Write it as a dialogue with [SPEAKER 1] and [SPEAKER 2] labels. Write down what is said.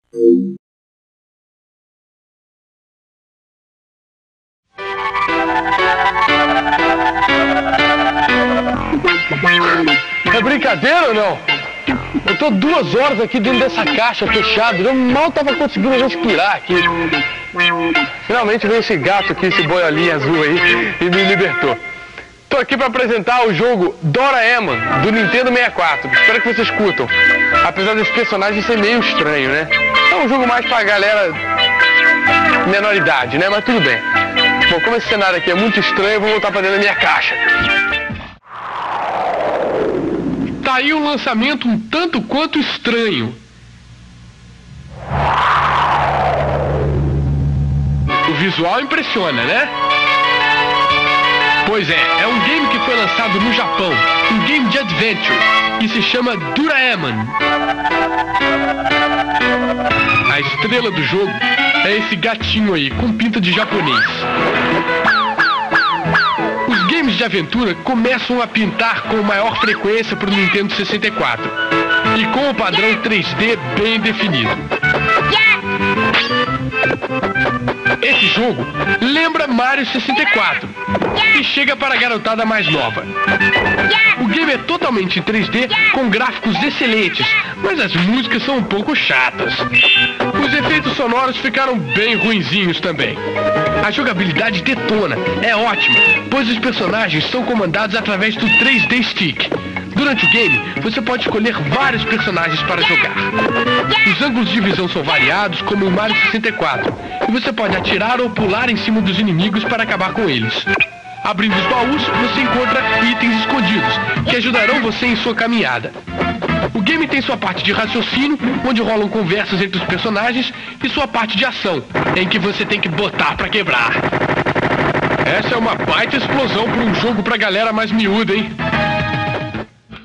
[SPEAKER 1] É brincadeira ou não? Eu tô 2 horas aqui dentro dessa caixa fechada, eu mal tava conseguindo respirar aqui. Finalmente veio esse gato aqui, esse boiolinha azul aí, e me libertou. Tô aqui para apresentar o jogo Doraemon, do Nintendo 64. Espero que vocês curtam. Apesar desse personagem ser meio estranho, né? É um jogo mais pra galera menor idade, né? Mas tudo bem. Bom, como esse cenário aqui é muito estranho, eu vou voltar pra dentro da minha caixa. Tá aí um lançamento um tanto quanto estranho. O visual impressiona, né? Pois é um game que foi lançado no Japão, um game de adventure, e se chama Doraemon. A estrela do jogo é esse gatinho aí, com pinta de japonês. Os games de aventura começam a pintar com maior frequência para o Nintendo 64, e com o padrão 3D bem definido. Esse jogo lembra Mario 64 e chega para a garotada mais nova. O game é totalmente em 3D com gráficos excelentes, mas as músicas são um pouco chatas. Os efeitos sonoros ficaram bem ruinzinhos também. A jogabilidade detona, é ótima, pois os personagens são comandados através do 3D Stick. Durante o game, você pode escolher vários personagens para jogar. Os ângulos de visão são variados, como em Mario 64, e você pode atirar ou pular em cima dos inimigos para acabar com eles. Abrindo os baús, você encontra itens escondidos, que ajudarão você em sua caminhada. O game tem sua parte de raciocínio, onde rolam conversas entre os personagens, e sua parte de ação, em que você tem que botar pra quebrar. Essa é uma baita explosão para um jogo pra galera mais miúda, hein?